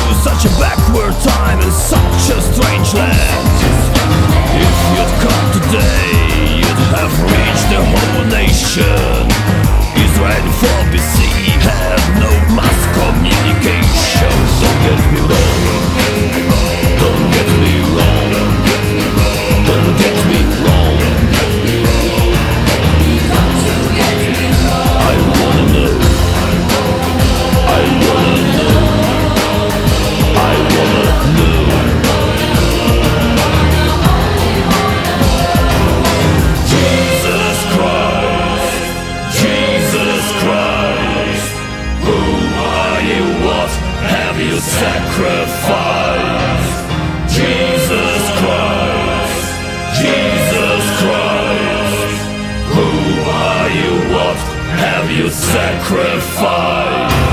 such a backward time in such a strange land. If you'd come today, you'd have reached the whole nation. Israel for BC had no mass communication. Don't get me wrong, don't get me wrong, don't get me wrong. I wanna know, I wanna know, I wanna know. Jesus Christ, Jesus Christ, who are you, what have you sacrificed? Jesus Christ, Jesus Christ, who are you, what have you sacrificed?